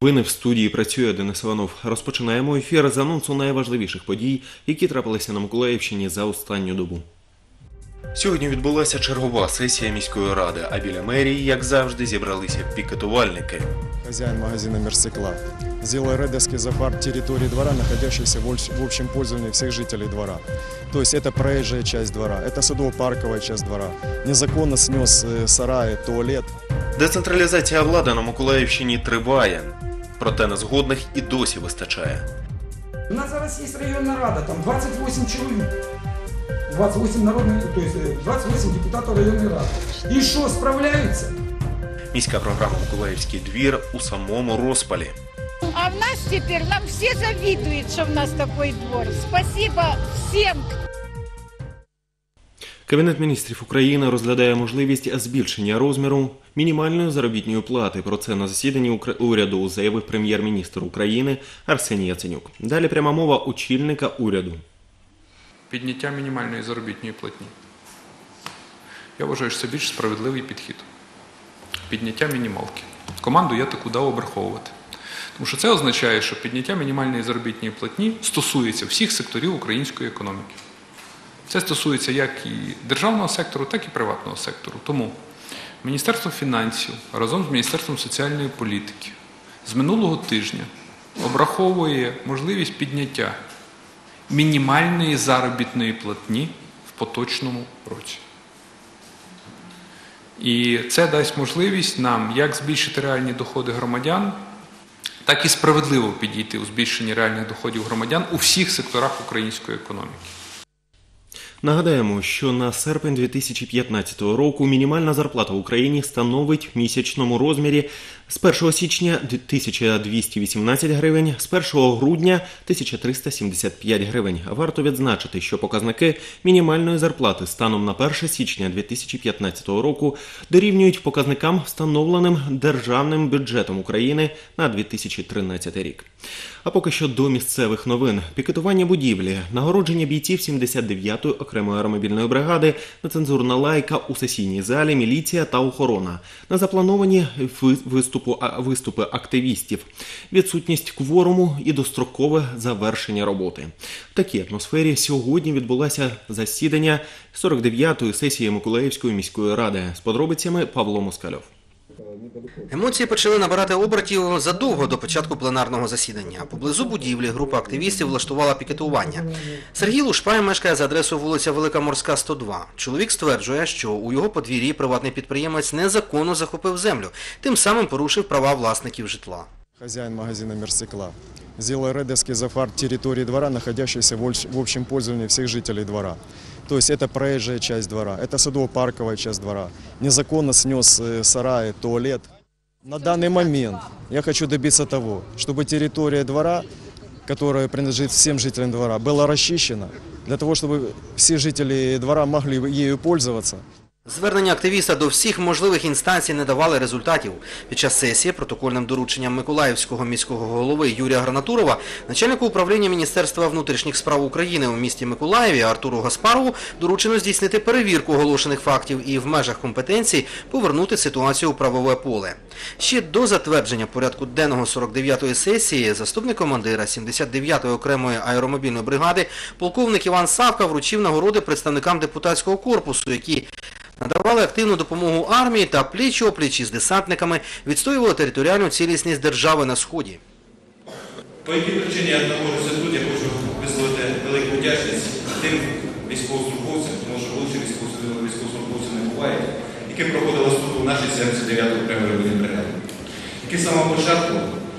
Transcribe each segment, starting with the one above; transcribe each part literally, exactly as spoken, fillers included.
Новини в студії працює Денис Іванов. Розпочинаємо ефір з анонсу найважливіших подій, які трапилися на Миколаївщині за останню добу. Сьогодні відбулася чергова сесія міської ради, а біля мерії, як завжди, зібралися пікетувальники. Хозяин магазина «Мерсикла» сделал рейдерский захват территории двора, находящейся в общем пользовании всех жителей двора. То есть это проезжая часть двора, это садово-парковая часть двора. Незаконно снес сараи, туалет. Децентралізація влади на Миколаївщині триває, проте незгодних і досі вистачає. У нас зараз є районна рада, там двадцять вісім чоловік. двадцять вісім народних, то есть двадцять вісім депутатів районної ради. І що, справляються? Міська програма «Миколаївський двір» у самому розпалі. А в нас тепер, нам всі завидують, що в нас такий двор. Спасибо всім. Кабінет міністрів України розглядає можливість збільшення розміру мінімальної заробітної плати. Про це на засіданні уряду заявив прем'єр-міністр України Арсеній Яценюк. Далі пряма мова очільника уряду. Підняття мінімальної заробітної платні. Я вважаю, що це більш справедливий підхід. Підняття мінімалки. Команду я таку дав обраховувати. Тому що це означає, що підняття мінімальної заробітної платні стосується всіх секторів української економіки. Це стосується як і державного сектору, так і приватного сектору. Тому Міністерство фінансів разом з Міністерством соціальної політики з минулого тижня обраховує можливість підняття мінімальної заробітної платні в поточному році. І це дасть можливість нам як збільшити реальні доходи громадян, так і справедливо підійти у збільшенні реальних доходів громадян у всіх секторах української економіки. Нагадаємо, що на серпень дві тисячі п'ятнадцятого року мінімальна зарплата в Україні становить в місячному розмірі з першого січня тисяча двісті вісімнадцять гривень, з першого грудня тисяча триста сімдесят п'ять гривень. Варто відзначити, що показники мінімальної зарплати станом на перше січня дві тисячі п'ятнадцятого року дорівнюють показникам, встановленим Державним бюджетом України на дві тисячі тринадцятий рік. А поки що до місцевих новин. Пікетування будівлі, нагородження бійців сімдесят дев'ятої окремої аеромобільної бригади, нецензурна лайка у сесійній залі, міліція та охорона. На заплановані виступу, виступи активістів, відсутність кворуму і дострокове завершення роботи. В такій атмосфері сьогодні відбулося засідання сорок дев'ятої сесії Миколаївської міської ради. З подробицями Павло Москальов. Емоції почали набирати обертів задовго до початку пленарного засідання. Поблизу будівлі група активістів влаштувала пікетування. Сергій Лушпай мешкає за адресою вулиця Велика Морська, сто два. Чоловік стверджує, що у його подвір'ї приватний підприємець незаконно захопив землю, тим самим порушив права власників житла. Хозяин магазина «Мерсикла» сделал рейдерский захват территории двора, находящейся в общем пользовании всех жителей двора. То есть это проезжая часть двора, это садово-парковая часть двора. Незаконно снес сараи, туалет. На данный момент я хочу добиться того, чтобы территория двора, которая принадлежит всем жителям двора, была расчищена, для того, чтобы все жители двора могли ею пользоваться. Звернення активіста до всіх можливих інстанцій не давали результатів. Під час сесії протокольним дорученням Миколаївського міського голови Юрія Гранатурова, начальнику управління Міністерства внутрішніх справ України у місті Миколаєві Артуру Гаспарову доручено здійснити перевірку оголошених фактів і в межах компетенцій повернути ситуацію у правове поле. Ще до затвердження порядку денного сорок дев'ятої сесії заступник командира сімдесят дев'ятої окремої аеромобільної бригади полковник Іван Савка вручив нагороди представникам депутатського корпусу, які надавали активну допомогу армії та пліч-опліч із десантниками відстоювали територіальну цілісність держави на Сході. По якій причині я знаходжуся тут, я хочу висловити велику вдячність тим військовослужбовцям, тому що лучше військовослужбовців не буває, які проходили службу в нашій сімдесят дев'ятої окремої бригаді, які з самого початку,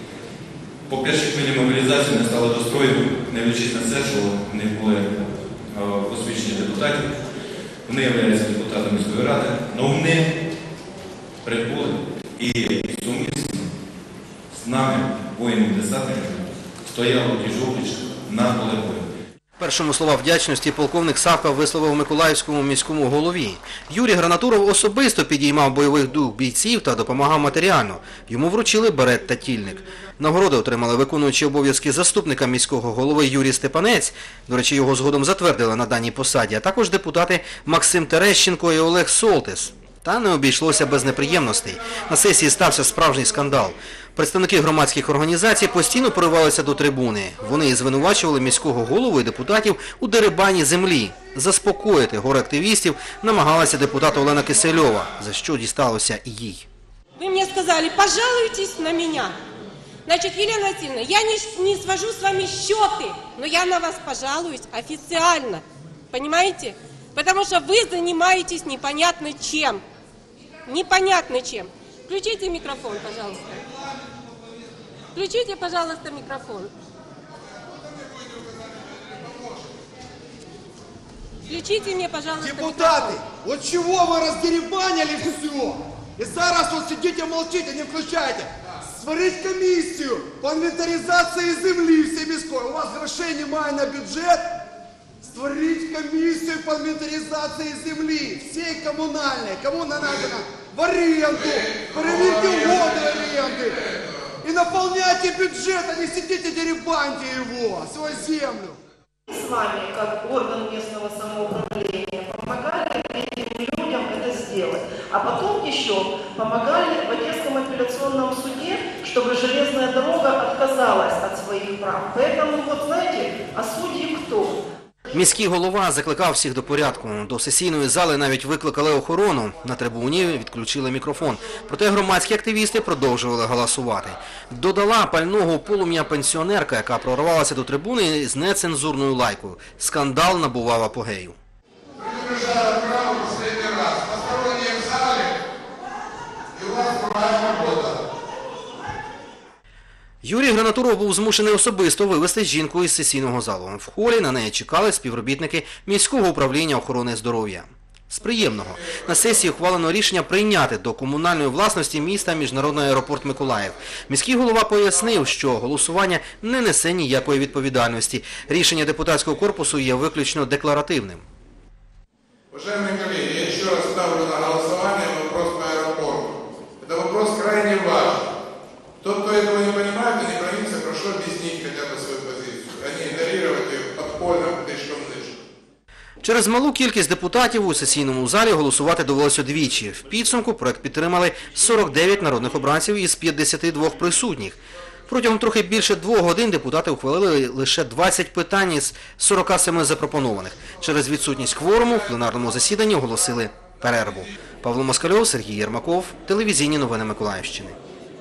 по першій хвилі мобілізації, не стали до строю, не дивлячись на це, що вони були посвідчені депутатів. Вони являються депутатами міської ради, але вони прибули і сумісно з нами, воїнами-десантниками, стояли пліч-опліч на полі бою. Першому слова вдячності полковник Савка висловив Миколаївському міському голові. Юрій Гранатуров особисто підіймав бойових дух бійців та допомагав матеріально. Йому вручили берет та тільник. Нагороди отримали виконуючі обов'язки заступника міського голови Юрій Степанець, до речі, його згодом затвердили на даній посаді, а також депутати Максим Терещенко і Олег Солтис. Та не обійшлося без неприємностей. На сесії стався справжній скандал. Представники громадських організацій постійно поривалися до трибуни. Вони звинувачували міського голову і депутатів у дерибані землі. Заспокоїти горе активістів намагалася депутат Олена Кисельова, за що дісталося і їй. Ви мені сказали, пожалуйтесь на мене. Значит, Елена Васильевна, я не, не свожу с вами счеты, но я на вас пожалуюсь официально. Понимаете? Потому что вы занимаетесь непонятно чем. Непонятно чем. Включите микрофон, пожалуйста. Включите, пожалуйста, микрофон. Включите мне, пожалуйста, Депутаты, микрофон. вот чего вы раздеребанили все? И зараз вот сидите, молчите, не включайте. Створить комиссию по инвентаризации земли всей міської. У вас грошей немає на бюджет. Створить комиссию по инвентаризации земли, всей коммунальной, кому надо, в аренду, проверьте угоды аренды. И наполняйте бюджет, а не сидите, деребаньте его, свою землю. С вами, как орган местного самоуправления, помогали этим людям это сделать. А потом еще помогали в Одесском апелляционном суде, чтобы железная дорога отказалась от своих прав. Поэтому, вот знаете, а судьи кто? Міський голова закликав всіх до порядку. До сесійної зали навіть викликали охорону. На трибуні відключили мікрофон. Проте громадські активісти продовжували голосувати. Додала пального полум'я пенсіонерка, яка прорвалася до трибуни з нецензурною лайкою. Скандал набував апогею. Юрій Гранатуров був змушений особисто вивезти жінку із сесійного залу. В холі на неї чекали співробітники міського управління охорони здоров'я. З приємного. На сесії ухвалено рішення прийняти до комунальної власності міста міжнародний аеропорт Миколаїв. Міський голова пояснив, що голосування не несе ніякої відповідальності. Рішення депутатського корпусу є виключно декларативним. Уважаемые коллеги, я еще раз ставлю на голосование вопрос по аэропорту. Это вопрос крайне важный. Тот, кто этого не понимает и не проникся, прошу объяснить хотя бы свою позицию, а не игнорировать ее подпольным тычком-нычком. Через малу кількість депутатів у сесійному залі голосувати довелося двічі. В підсумку проект підтримали сорок дев'ять народних обранців із п'ятдесяти двох присутніх. Протягом трохи більше двох годин депутати ухвалили лише двадцять питань із сорока семи запропонованих. Через відсутність кворуму в пленарному засіданні оголосили перерву. Павло Москальов, Сергій Єрмаков, телевізійні новини Миколаївщини.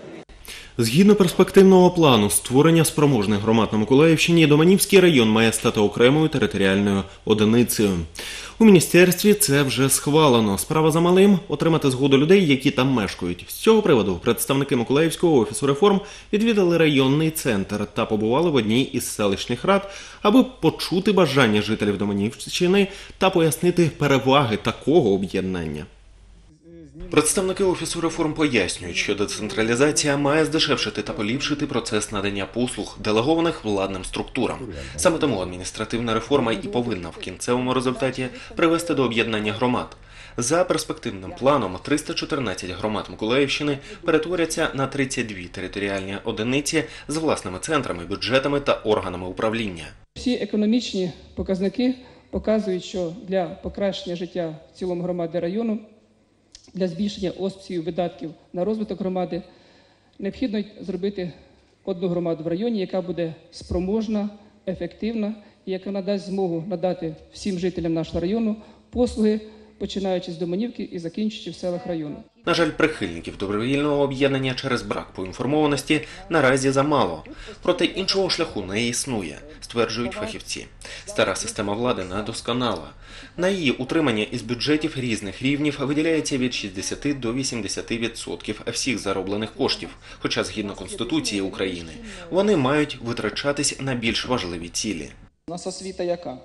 Згідно перспективного плану створення спроможних громад на Миколаївщині, Доманівський район має стати окремою територіальною одиницею. У міністерстві це вже схвалено. Справа за малим – отримати згоду людей, які там мешкають. З цього приводу представники Миколаївського офісу реформ відвідали районний центр та побували в одній із селищних рад, аби почути бажання жителів Доманівщини та пояснити переваги такого об'єднання. Представники Офісу реформ пояснюють, що децентралізація має здешевшити та поліпшити процес надання послуг, делегованих владним структурам. Саме тому адміністративна реформа і повинна в кінцевому результаті привести до об'єднання громад. За перспективним планом, триста чотирнадцять громад Миколаївщини перетворяться на тридцять дві територіальні одиниці з власними центрами, бюджетами та органами управління. Всі економічні показники показують, що для покращення життя в цілому громади району, для збільшення обсягів видатків на розвиток громади необхідно зробити одну громаду в районі, яка буде спроможна, ефективна і яка надасть змогу надати всім жителям нашого району послуги, починаючи з Доманівки і закінчуючи в селах району. На жаль, прихильників добровільного об'єднання через брак поінформованості наразі замало. Проте іншого шляху не існує, стверджують фахівці. Стара система влади недосконала. На її утримання із бюджетів різних рівнів виділяється від шістдесяти до вісімдесяти відсотків всіх зароблених коштів, хоча згідно Конституції України вони мають витрачатись на більш важливі цілі. У нас освіта яка?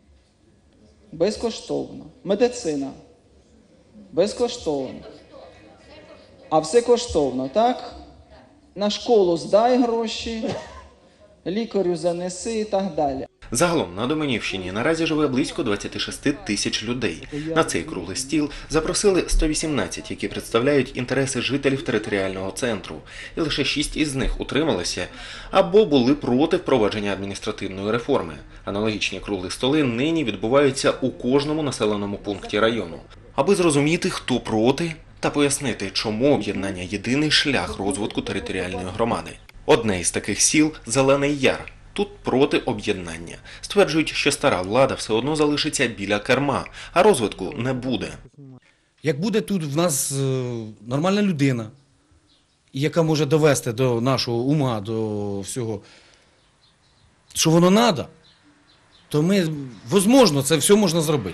Безкоштовна. Медицина. Безкоштовна. А все коштовно, так? На школу здай гроші, лікарю занеси і так далі. Загалом на Доманівщині наразі живе близько двадцять шість тисяч людей. На цей круглий стіл запросили сто вісімнадцять, які представляють інтереси жителів територіального центру. І лише шість із них утрималися або були проти впровадження адміністративної реформи. Аналогічні круглі столи нині відбуваються у кожному населеному пункті району. Аби зрозуміти, хто проти, та пояснити, чому об'єднання – єдиний шлях розвитку територіальної громади. Одне із таких сіл – Зелений Яр. Тут проти об'єднання. Стверджують, що стара влада все одно залишиться біля керма, а розвитку не буде. Як буде тут в нас нормальна людина, яка може довести до нашого ума, до всього, що воно треба, то ми, можливо, це все можна зробити.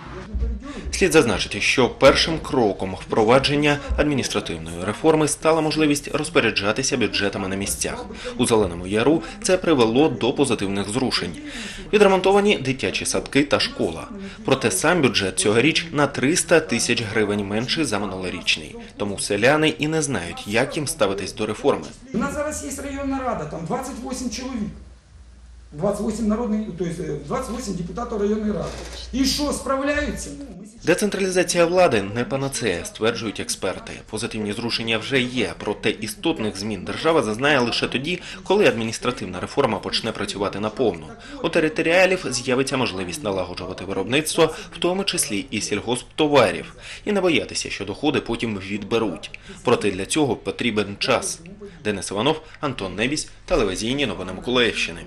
Слід зазначити, що першим кроком впровадження адміністративної реформи стала можливість розпоряджатися бюджетами на місцях. У Зеленому Яру це привело до позитивних зрушень. Відремонтовані дитячі садки та школа. Проте сам бюджет цьогоріч на триста тисяч гривень менший за минулорічний. Тому селяни і не знають, як їм ставитись до реформи. У нас зараз є районна рада, там двадцять вісім чоловік. двадцять вісім народних, то есть двадцять вісім депутатів районної ради. І що, справляються? Децентралізація влади не панацея, стверджують експерти. Позитивні зрушення вже є, проте істотних змін держава зазнає лише тоді, коли адміністративна реформа почне працювати наповну. У територіалів з'явиться можливість налагоджувати виробництво, в тому числі і сільгосптоварів, і не боятися, що доходи потім відберуть. Проте для цього потрібен час. Денис Іванов, Антон Небісь, телевізійні новини Миколаївщини.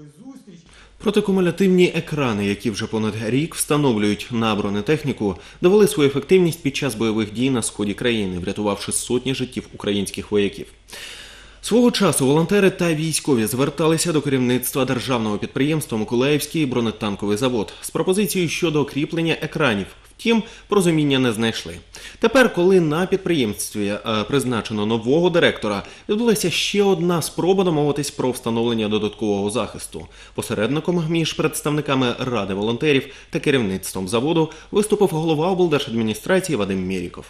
Протикумулятивні екрани, які вже понад рік встановлюють на бронетехніку, довели свою ефективність під час бойових дій на сході країни, врятувавши сотні життів українських вояків. Свого часу волонтери та військові зверталися до керівництва державного підприємства «Миколаївський бронетанковий завод» з пропозицією щодо кріплення екранів. Втім, порозуміння не знайшли. Тепер, коли на підприємстві призначено нового директора, відбулася ще одна спроба домовитись про встановлення додаткового захисту. Посередником між представниками Ради волонтерів та керівництвом заводу виступив голова облдержадміністрації Вадим Мєріков.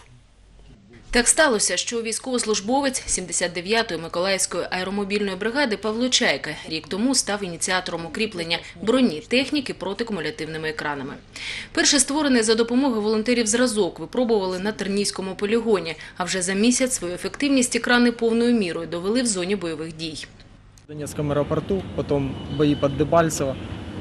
Так сталося, що військовослужбовець сімдесят дев'ятої Миколаївської аеромобільної бригади Павло Чайка рік тому став ініціатором укріплення бронетехніки протикумулятивними екранами. Перший створений за допомогою волонтерів зразок випробували на Тернійському полігоні, а вже за місяць свою ефективність екрани повною мірою довели в зоні бойових дій. В Донецком аэропорту, потом бои под Дебальцево.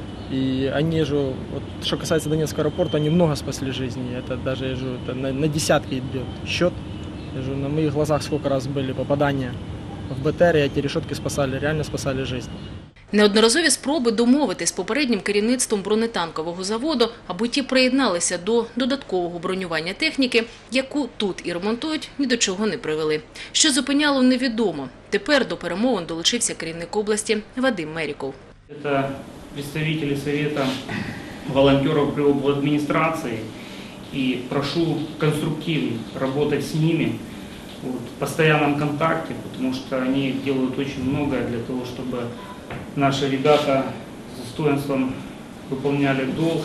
И они же, вот, что касается Донецкого аэропорта, они много спасли жизни. Это даже, я же, это на, на десятки идет счет. Я же, на моих глазах сколько раз были попадания в БТР, и эти решетки спасали, реально спасали жизнь. Неодноразові спроби домовитись з попереднім керівництвом бронетанкового заводу, аби ті приєдналися до додаткового бронювання техніки, яку тут і ремонтують, ні до чого не привели. Що зупиняло, невідомо. Тепер до перемовин долучився керівник області Вадим Мєріков. Це представители Совета волонтеров при обладминистрации, и прошу конструктивно работать с ними вот, в постоянном контакте, потому что они делают очень многое для того, чтобы наши ребята с достоинством выполняли долг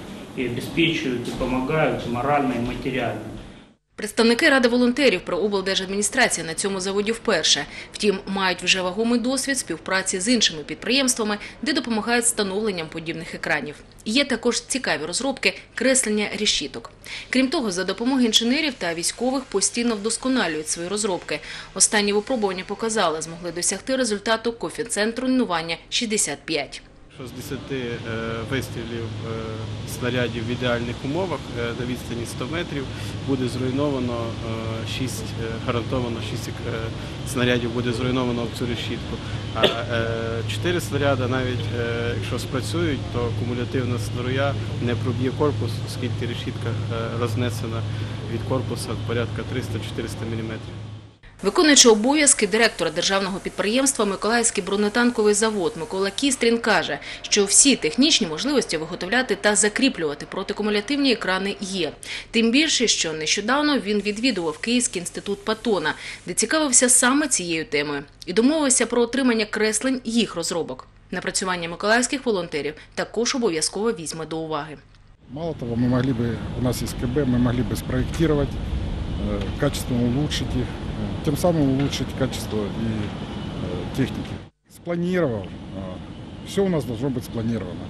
и обеспечивают, и помогают и морально, и материально. Представники Ради волонтерів при облдержадміністрації на цьому заводі вперше. Втім, мають вже вагомий досвід співпраці з іншими підприємствами, де допомагають встановленням подібних екранів. Є також цікаві розробки креслення решіток. Крім того, за допомогою інженерів та військових постійно вдосконалюють свої розробки. Останні випробування показали, змогли досягти результату коефіцієнту руйнування шістдесят п'ять. Що з десяти вистрілів снарядів в ідеальних умовах на відстані сто метрів буде зруйновано шість, гарантовано шість снарядів буде зруйновано в цю решітку. А чотири снаряди, навіть якщо спрацюють, то кумулятивна струя не проб'є корпус, оскільки решітка рознесена від корпуса порядка триста-чотириста міліметрів. Виконуючи обов'язки директора державного підприємства «Миколаївський бронетанковий завод» Микола Кістрін каже, що всі технічні можливості виготовляти та закріплювати протикумулятивні екрани є. Тим більше, що нещодавно він відвідував Київський інститут Патона, де цікавився саме цією темою, і домовився про отримання креслень їх розробок. Напрацювання миколаївських волонтерів також обов'язково візьме до уваги. Мало того, мы могли бы, у нас есть КБ, мы могли бы спроектировать, качественно улучшить их, тем самым улучшить качество и э, техники. Спланировал, э, все у нас должно быть спланировано.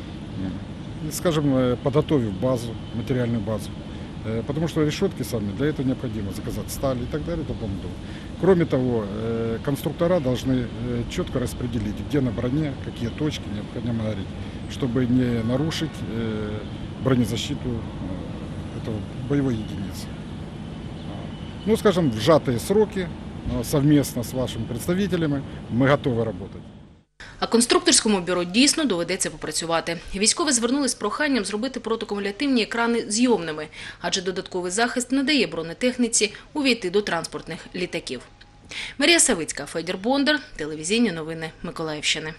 И, скажем, э, подготовив базу, материальную базу, э, потому что решетки сами, для этого необходимо заказать сталь и так далее. И тому подобное. Кроме того, э, конструктора должны э, четко распределить, где на броне, какие точки необходимо гореть, чтобы не нарушить э, бронезащиту э, этого боевой единицы. Ну, скажем, в сжатые сроки, совместно с вашими представителями мы готовы работать. А конструкторському бюро дійсно доведеться попрацювати. Військові звернулись з проханням зробити протикумулятивні екрани зйомними, адже додатковий захист не дає бронетехніці увійти до транспортних літаків. Марія Савицька, Федір Бондар, телевізійні новини Миколаївщини.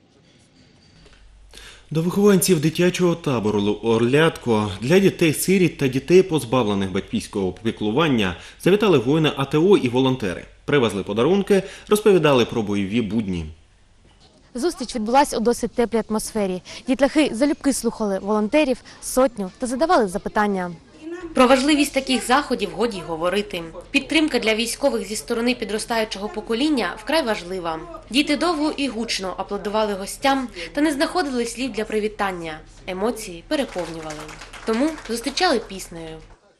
До вихованців дитячого табору «Орлятко» для дітей-сиріт та дітей, позбавлених батьківського піклування, завітали воїни А Те О і волонтери. Привезли подарунки, розповідали про бойові будні. Зустріч відбулася у досить теплій атмосфері. Дітлахи залюбки слухали волонтерів, сотню та задавали запитання. Про важливість таких заходів годі говорити. Підтримка для військових зі сторони підростаючого покоління вкрай важлива. Діти довго і гучно аплодували гостям та не знаходили слів для привітання. Емоції переповнювали. Тому зустрічали піснею.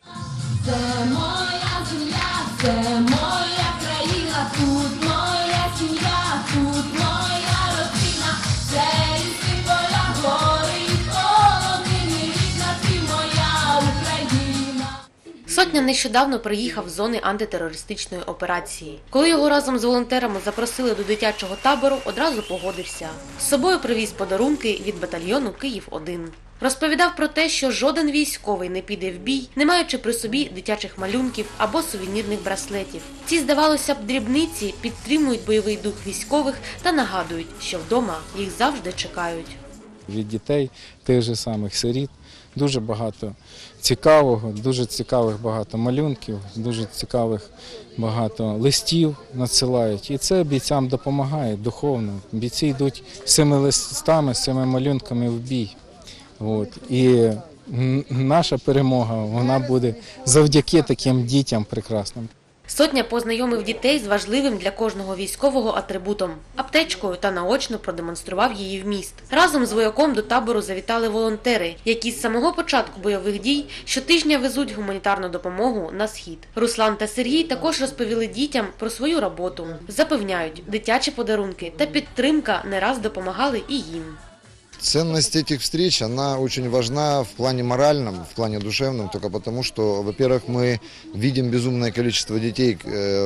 Це моя земля, це моя країна, тут моя сім'я, тут моя родина, це ліси, поля, гори і холодини, рідна ти моя Україна. Сотня нещодавно приїхав з зони антитерористичної операції. Коли його разом з волонтерами запросили до дитячого табору, одразу погодився. З собою привіз подарунки від батальйону Київ один. Розповідав про те, що жоден військовий не піде в бій, не маючи при собі дитячих малюнків або сувенірних браслетів. Ці, здавалося б, дрібниці підтримують бойовий дух військових та нагадують, що вдома їх завжди чекають. Від дітей, тих же самих сиріт, дуже багато цікавого, дуже цікавих багато малюнків, дуже цікавих багато листів надсилають. І це бійцям допомагає духовно. Бійці йдуть з цими листами, з цими малюнками в бій. От. І наша перемога, вона буде завдяки таким дітям прекрасним. Сотня познайомив дітей з важливим для кожного військового атрибутом – аптечкою, та наочно продемонстрував її вміст. Разом з вояком до табору завітали волонтери, які з самого початку бойових дій щотижня везуть гуманітарну допомогу на схід. Руслан та Сергій також розповіли дітям про свою роботу. Запевняють, дитячі подарунки та підтримка не раз допомагали і їм. Ценность этих встреч, она очень важна в плане моральном, в плане душевном, только потому, что, во-первых, мы видим безумное количество детей,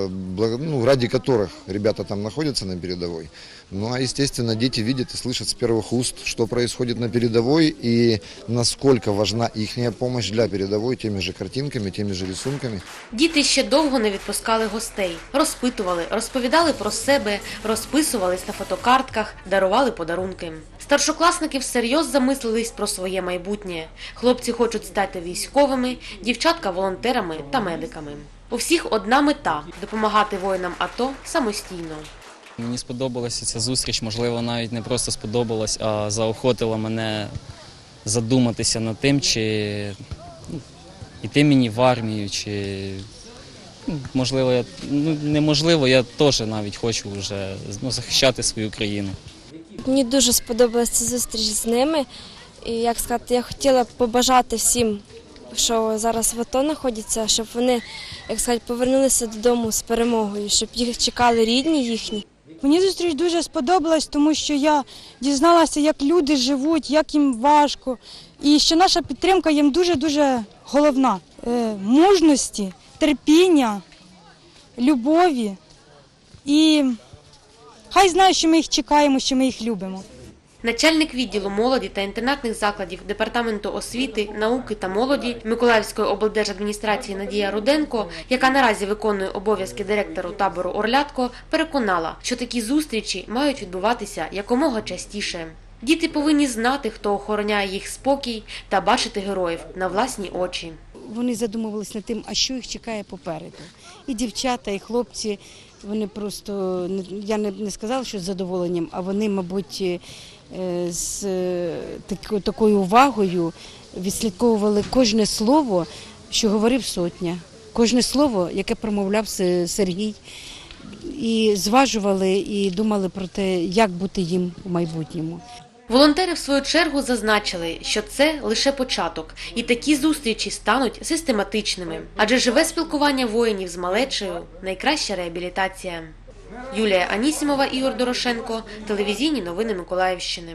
ну, ради которых ребята там находятся на передовой. Ну, а, естественно, дети видят и слышат с первых уст, что происходит на передовой и насколько важна їхня помощь для передовой теми же картинками, теми же рисунками. Діти ще довго не відпускали гостей. Розпитували, розповідали про себе, розписувались на фотокартках, дарували подарунки. Старшокласники всерйоз замислились про своє майбутнє. Хлопці хочуть стати військовими, дівчатка – волонтерами та медиками. У всіх одна мета – допомагати воїнам АТО самостійно. Мені сподобалася ця зустріч, можливо, навіть не просто сподобалась, а заохотила мене задуматися над тим, чи ну, йти мені в армію, чи ну, можливо, я, ну, неможливо, я теж навіть хочу вже ну, захищати свою країну. Мені дуже сподобалася зустріч з ними. І, як сказати, я хотіла побажати всім, що зараз в АТО знаходяться, щоб вони, як сказати, повернулися додому з перемогою, щоб їх чекали рідні їхні. Мені зустріч дуже сподобалась, тому що я дізналася, як люди живуть, як їм важко. І що наша підтримка їм дуже-дуже головна. Мужності, терпіння, любові. І хай знають, що ми їх чекаємо, що ми їх любимо. Начальник відділу молоді та інтернатних закладів Департаменту освіти, науки та молоді Миколаївської облдержадміністрації Надія Руденко, яка наразі виконує обов'язки директору табору «Орлятко», переконала, що такі зустрічі мають відбуватися якомога частіше. Діти повинні знати, хто охороняє їх спокій, та бачити героїв на власні очі. Вони задумувалися над тим, а що їх чекає попереду. І дівчата, і хлопці, вони просто, я не сказала, що з задоволенням, а вони, мабуть, з такою увагою відслідковували кожне слово, що говорив Сотня, кожне слово, яке промовляв Сергій, і зважували, і думали про те, як бути їм у майбутньому. Волонтери, в свою чергу, зазначили, що це лише початок, і такі зустрічі стануть систематичними. Адже живе спілкування воїнів з малечею – найкраща реабілітація. Юлія Анісімова, Ігор Дорошенко, телевізійні новини Миколаївщини.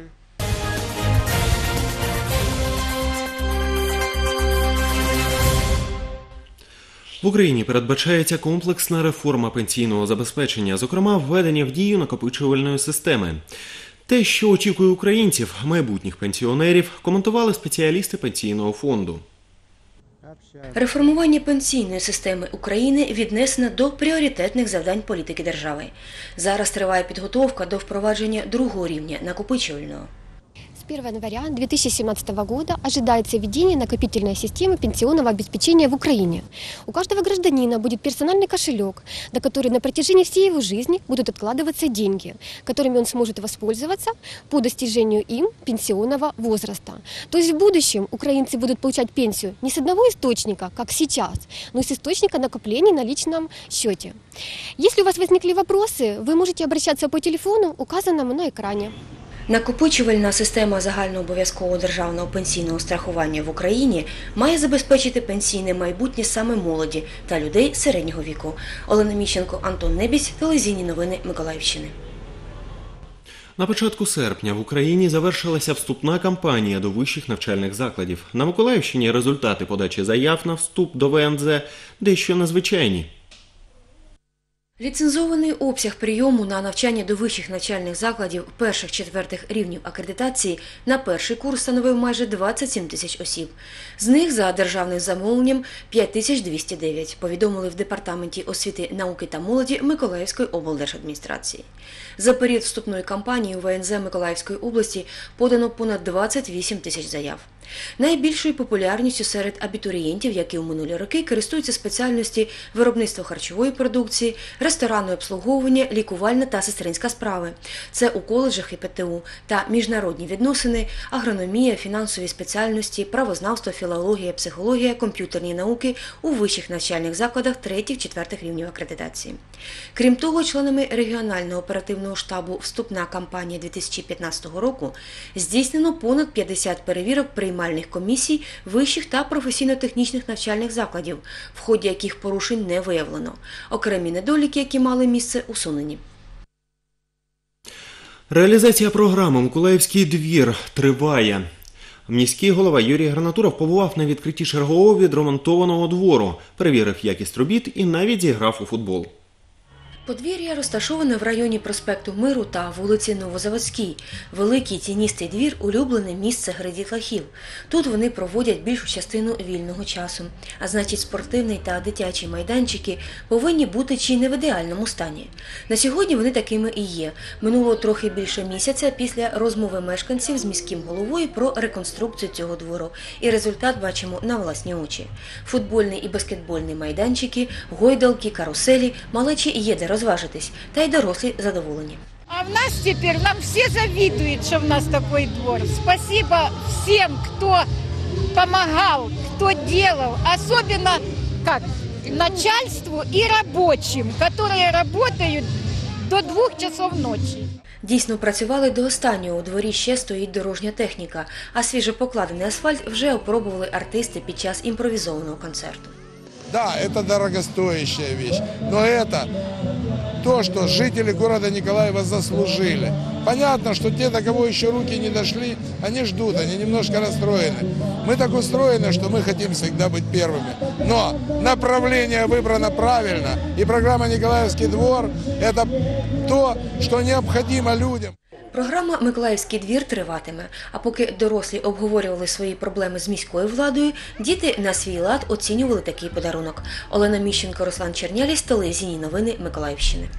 В Україні передбачається комплексна реформа пенсійного забезпечення, зокрема введення в дію накопичувальної системи. Те, що очікує українців, майбутніх пенсіонерів, коментували спеціалісти Пенсійного фонду. Реформування пенсійної системи України віднесено до пріоритетних завдань політики держави. Зараз триває підготовка до впровадження другого рівня накопичувального. С первого января две тысячи семнадцатого года ожидается введение накопительной системы пенсионного обеспечения в Украине. У каждого гражданина будет персональный кошелек, на который на протяжении всей его жизни будут откладываться деньги, которыми он сможет воспользоваться по достижению им пенсионного возраста. То есть в будущем украинцы будут получать пенсию не с одного источника, как сейчас, но и с источника накоплений на личном счете. Если у вас возникли вопросы, вы можете обращаться по телефону, указанному на экране. Накопичувальна система загальнообов'язкового державного пенсійного страхування в Україні має забезпечити пенсійне майбутнє саме молоді та людей середнього віку. Олена Міщенко, Антон Небісь, телевізійні новини Миколаївщини. На початку серпня в Україні завершилася вступна кампанія до вищих навчальних закладів. На Миколаївщині результати подачі заяв на вступ до В Н З дещо незвичайні. Ліцензований обсяг прийому на навчання до вищих навчальних закладів перших-четвертих рівнів акредитації на перший курс становив майже двадцять сім тисяч осіб. З них за державним замовленням п'ять тисяч двісті дев'ять, повідомили в Департаменті освіти, науки та молоді Миколаївської облдержадміністрації. За період вступної кампанії у В Н З Миколаївської області подано понад двадцять вісім тисяч заяв. Найбільшою популярністю серед абітурієнтів, які у минулі роки користуються спеціальності виробництво харчової продукції, ресторанне обслуговування, лікувальна та сестринська справи. Це у коледжах і Пе Те У та міжнародні відносини, агрономія, фінансові спеціальності, правознавство, філологія, психологія, комп'ютерні науки у вищих навчальних закладах третіх-четвертих рівнів акредитації. Крім того, членами регіонального оперативного штабу «Вступна кампанія дві тисячі п'ятнадцятого року» здійснено понад п'ятдесят перевірок приймальних комісій вищих та професійно-технічних навчальних закладів, в ході яких порушень не виявлено. Окремі недоліки, які мали місце, усунені. Реалізація програми «Миколаївський двір» триває. Міський голова Юрій Гранатуров побував на відкритті чергового відремонтованого двору, перевірив якість робіт і навіть зіграв у футбол. Подвір'я розташоване в районі проспекту Миру та вулиці Новозаводській. Великий тіністий двір – улюблене місце гри дітлахів. Тут вони проводять більшу частину вільного часу. А значить, спортивний та дитячі майданчики повинні бути чи не в ідеальному стані. На сьогодні вони такими і є. Минуло трохи більше місяця після розмови мешканців з міським головою про реконструкцію цього двору. І результат бачимо на власні очі. Футбольний і баскетбольний майданчики, гойдалки, каруселі, малечі є де розважитись, та й дорослі задоволені. А в нас теперь, нам все завидуют, что в нас такой двор. Спасибо всем, кто помогал, кто делал, особенно как начальству и рабочим, которые работают до двух часов ночи. Дійсно працювали до останнього, у дворі ще стоїть дорожня техніка, а свіжопокладений асфальт вже опробували артисти під час імпровізованого концерту. Да, это дорогостоящая вещь, но это то, что жители города Николаева заслужили. Понятно, что те, до кого еще руки не дошли, они ждут, они немножко расстроены. Мы так устроены, что мы хотим всегда быть первыми. Но направление выбрано правильно, и программа «Николаевский двор» – это то, что необходимо людям. Програма «Миколаївський двір» триватиме, а поки дорослі обговорювали свої проблеми з міською владою, діти на свій лад оцінювали такий подарунок. Олена Міщенко, Руслан Черняліс, телевізійні новини Миколаївщини.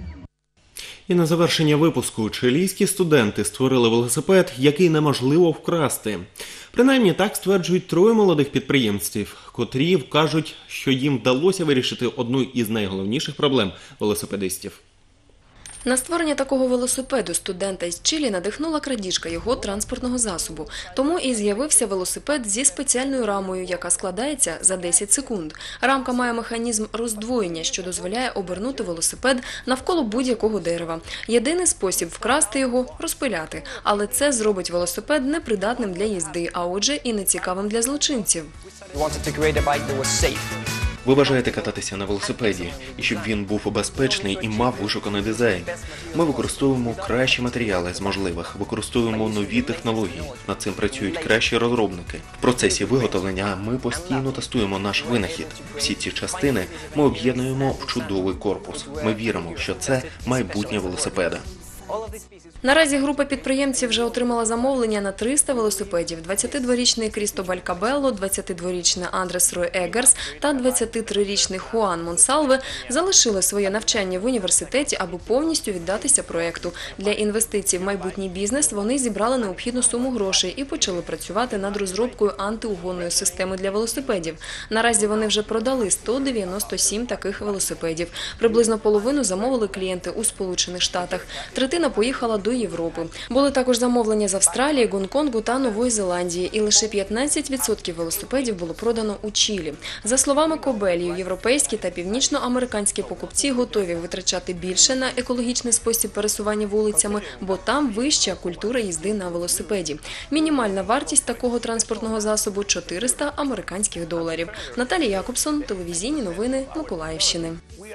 І на завершення випуску чилійські студенти створили велосипед, який неможливо вкрасти. Принаймні так стверджують троє молодих підприємців, котрі кажуть, що їм вдалося вирішити одну із найголовніших проблем велосипедистів. На створення такого велосипеду студента із Чилі надихнула крадіжка його транспортного засобу. Тому і з'явився велосипед зі спеціальною рамою, яка складається за десять секунд. Рамка має механізм роздвоєння, що дозволяє обернути велосипед навколо будь-якого дерева. Єдиний спосіб вкрасти його – розпиляти. Але це зробить велосипед непридатним для їзди, а отже і нецікавим для злочинців. Ви бажаєте кататися на велосипеді, і щоб він був безпечний і мав вишуканий дизайн. Ми використовуємо кращі матеріали з можливих, використовуємо нові технології. Над цим працюють кращі розробники. В процесі виготовлення ми постійно тестуємо наш винахід. Всі ці частини ми об'єднуємо в чудовий корпус. Ми віримо, що це майбутнє велосипеда. Наразі група підприємців вже отримала замовлення на триста велосипедів. двадцятидворічний Крістобаль Кабелло, двадцятидворічний Андрес Рой Егерс та двадцятитрирічний Хуан Монсалве залишили своє навчання в університеті, аби повністю віддатися проєкту. Для інвестицій в майбутній бізнес вони зібрали необхідну суму грошей і почали працювати над розробкою антиугонної системи для велосипедів. Наразі вони вже продали сто дев'яносто сім таких велосипедів. Приблизно половину замовили клієнти у Сполучених Штатах. Третина поїхала до Європи. Були також замовлення з Австралії, Гонконгу та Нової Зеландії. І лише п'ятнадцять відсотків велосипедів було продано у Чилі. За словами Кобелью, європейські та північноамериканські покупці готові витрачати більше на екологічний спосіб пересування вулицями, бо там вища культура їзди на велосипеді. Мінімальна вартість такого транспортного засобу – чотириста американських доларів. Наталія Якобсон, телевізійні новини Миколаївщини.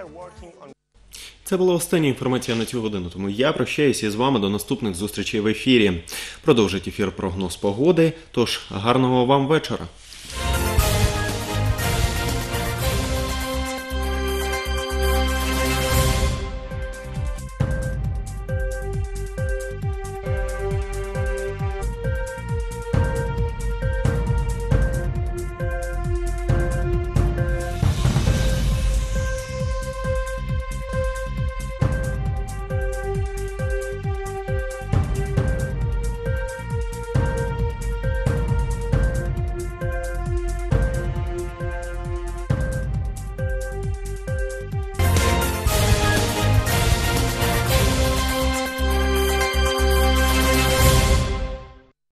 Це була остання інформація на цю годину, тому я прощаюся із вами до наступних зустрічей в ефірі. Продовжить ефір прогноз погоди, тож гарного вам вечора.